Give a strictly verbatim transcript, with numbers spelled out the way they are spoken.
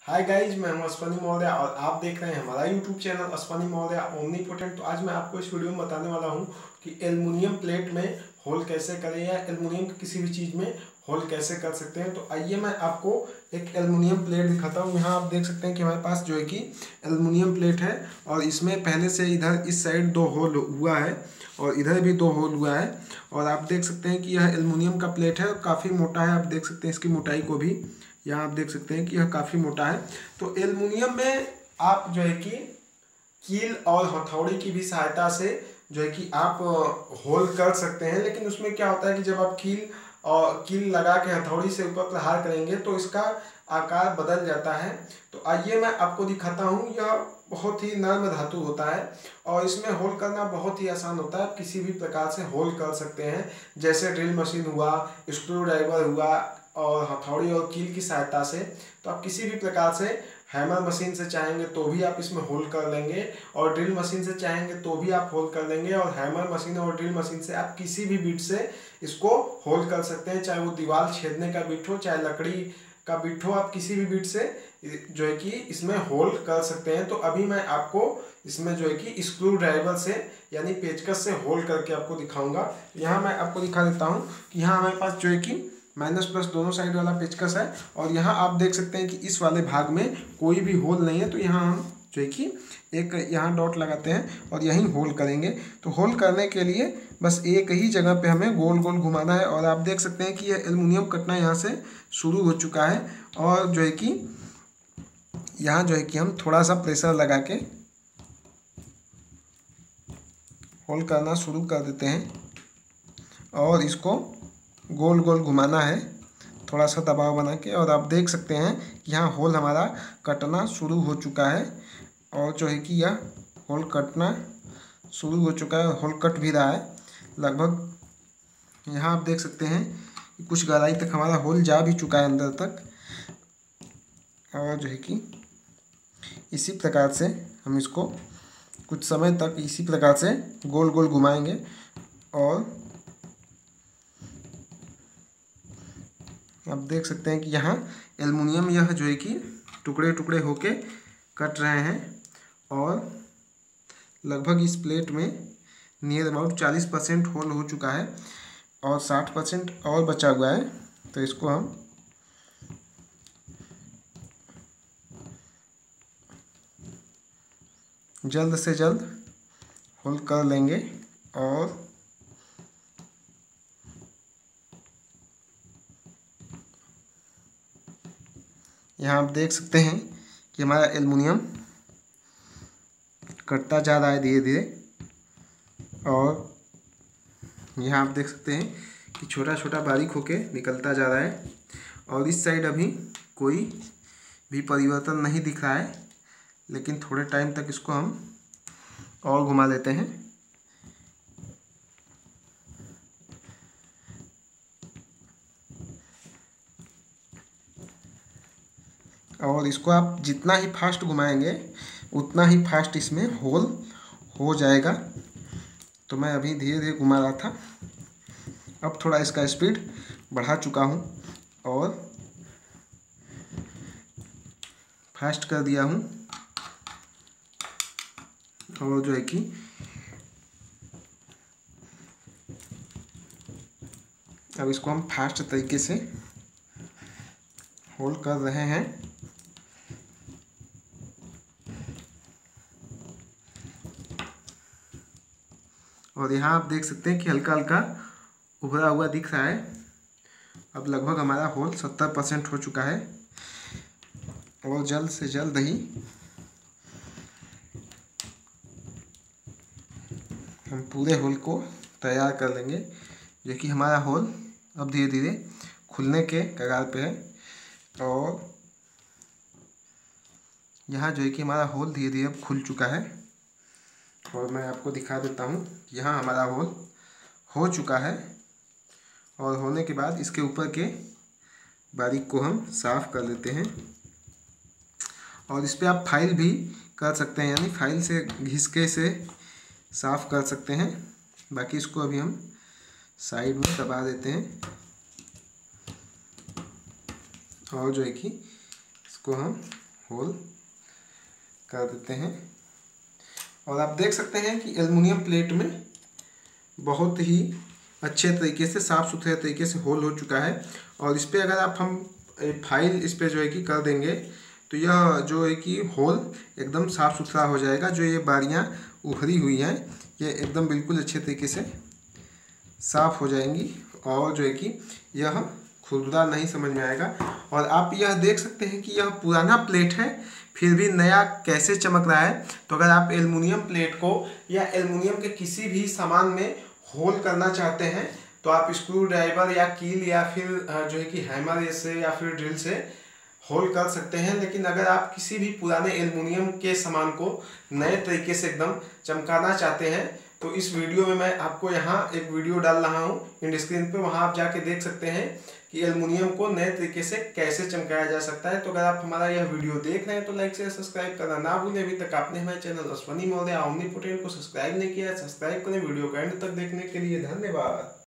Hi guys, मैं हूं अश्वनी मौर्य और आप देख रहे हैं हमारा YouTube channel Ashwani Maurya omnipotent. तो आज मैं आपको इस वीडियो में बताने वाला हूं कि एल्युमिनियम प्लेट में होल कैसे करें या एल्युमिनियम की किसी भी चीज़ में होल कैसे कर सकते हैं। तो आइए मैं आपको एक एल्युमिनियम प्लेट दिखाता हूं। यहाँ आप देख सकते हैं कि हमारे पास जो है कि एल्युमिनियम प्लेट है और इसमें पहले से इधर इस साइड दो होल हुआ है और इधर भी दो होल हुआ है। और आप देख सकते हैं कि यह एल्युमिनियम का प्लेट है और काफ़ी मोटा है। आप देख सकते हैं इसकी मोटाई को भी, यहाँ आप देख सकते हैं कि यह काफ़ी मोटा है। तो एल्युमिनियम में आप जो है कि कील और हथौड़ी की भी सहायता से जो है कि आप होल कर सकते हैं। लेकिन उसमें क्या होता है कि जब आप कील और कील लगा के हथौड़ी से ऊपर प्रहार करेंगे तो इसका आकार बदल जाता है। तो आइए मैं आपको दिखाता हूँ। यह बहुत ही नर्म धातु होता है और इसमें होल करना बहुत ही आसान होता है। आप किसी भी प्रकार से होल कर सकते हैं, जैसे ड्रिल मशीन हुआ, स्क्रू ड्राइवर हुआ और हथौड़ी और कील की सहायता से। तो आप किसी भी प्रकार से हैमर मशीन से चाहेंगे तो भी आप इसमें होल कर लेंगे और ड्रिल मशीन से चाहेंगे तो भी आप होल कर लेंगे। और हैमर मशीन और ड्रिल मशीन से आप किसी भी बिट से इसको होल कर सकते हैं, चाहे वो दीवार छेदने का बिट हो, चाहे लकड़ी का बिट हो। आप किसी भी बिट से जो है कि इसमें होल कर सकते हैं। तो अभी मैं आपको इसमें जो है कि स्क्रू ड्राइवर से यानी पेचकस से होल करके आपको दिखाऊंगा। यहाँ मैं आपको दिखा देता हूँ कि यहाँ हमारे पास जो है कि माइनस प्लस दोनों साइड वाला पेचकस है और यहाँ आप देख सकते हैं कि इस वाले भाग में कोई भी होल नहीं है। तो यहाँ हम जो है कि एक यहाँ डॉट लगाते हैं और यहीं होल करेंगे। तो होल करने के लिए बस एक ही जगह पे हमें गोल गोल घुमाना है। और आप देख सकते हैं कि ये एल्युमिनियम कटना यहाँ से शुरू हो चुका है और जो है कि यहाँ जो है कि हम थोड़ा सा प्रेशर लगा के होल करना शुरू कर देते हैं और इसको गोल गोल घुमाना है थोड़ा सा दबाव बना के। और आप देख सकते हैं कि यहाँ होल हमारा कटना शुरू हो चुका है और जो है कि यह होल कटना शुरू हो चुका है, होल कट भी रहा है लगभग। यहाँ आप देख सकते हैं कि कुछ गहराई तक हमारा होल जा भी चुका है अंदर तक। और जो है कि इसी प्रकार से हम इसको कुछ समय तक इसी प्रकार से गोल गोल घुमाएंगे और आप देख सकते हैं कि यहाँ एल्युमिनियम यह जो है कि टुकड़े टुकड़े होके कट रहे हैं और लगभग इस प्लेट में नियर अबाउट चालीस परसेंट होल हो चुका है और साठ परसेंट और बचा हुआ है। तो इसको हम जल्द से जल्द होल कर लेंगे। और यहाँ आप देख सकते हैं कि हमारा एल्युमिनियम कटता जा रहा है धीरे धीरे। और यहाँ आप देख सकते हैं कि छोटा छोटा बारीक होके निकलता जा रहा है और इस साइड अभी कोई भी परिवर्तन नहीं दिख रहा है। लेकिन थोड़े टाइम तक इसको हम और घुमा देते हैं। और इसको आप जितना ही फास्ट घुमाएंगे उतना ही फास्ट इसमें होल हो जाएगा। तो मैं अभी धीरे धीरे घुमा रहा था, अब थोड़ा इसका स्पीड बढ़ा चुका हूँ और फास्ट कर दिया हूँ। और जो है कि अब इसको हम फास्ट तरीके से होल कर रहे हैं। और यहाँ आप देख सकते हैं कि हल्का हल्का उभरा हुआ दिख रहा है। अब लगभग हमारा होल सत्तर परसेंट हो चुका है और जल्द से जल्द ही हम पूरे होल को तैयार कर लेंगे। जो कि हमारा होल अब धीरे धीरे खुलने के कगार पे है। और यहाँ जो है कि हमारा होल धीरे धीरे अब खुल चुका है और मैं आपको दिखा देता हूँ कि यहाँ हमारा होल हो चुका है। और होने के बाद इसके ऊपर के बारीक को हम साफ़ कर लेते हैं। और इस पर आप फाइल भी कर सकते हैं, यानी फाइल से घिसके से साफ़ कर सकते हैं। बाकी इसको अभी हम साइड में दबा देते हैं और जो है कि इसको हम होल कर देते हैं। और आप देख सकते हैं कि एल्युमिनियम प्लेट में बहुत ही अच्छे तरीके से साफ़ सुथरे तरीके से होल हो चुका है। और इस पर अगर आप हम फाइल इस पर जो है कि कर देंगे तो यह जो है कि होल एकदम साफ़ सुथरा हो जाएगा। जो ये बारियाँ उभरी हुई हैं ये एकदम बिल्कुल अच्छे तरीके से साफ़ हो जाएंगी और जो है कि यह खुरदुरा नहीं समझ में आएगा। और आप यह देख सकते हैं कि यह पुराना प्लेट है फिर भी नया कैसे चमक रहा है। तो अगर आप एल्युमिनियम प्लेट को या एल्युमिनियम के किसी भी सामान में होल करना चाहते हैं तो आप स्क्रू ड्राइवर या कील या फिर जो है कि हैमर से या फिर ड्रिल से होल कर सकते हैं। लेकिन अगर आप किसी भी पुराने एल्युमिनियम के सामान को नए तरीके से एकदम चमकाना चाहते हैं तो इस वीडियो में मैं आपको यहाँ एक वीडियो डाल रहा हूँ इंड स्क्रीन पे, वहाँ आप जाके देख सकते हैं कि एल्युमिनियम को नए तरीके से कैसे चमकाया जा सकता है। तो अगर आप हमारा यह वीडियो देख रहे हैं तो लाइक शेयर सब्सक्राइब करना ना भूलें। अभी तक आपने हमारे चैनल अश्वनी मौर्य ओमनीपोटेंट को सब्सक्राइब नहीं किया है, सब्सक्राइब करें। वीडियो को एंड तक देखने के लिए धन्यवाद।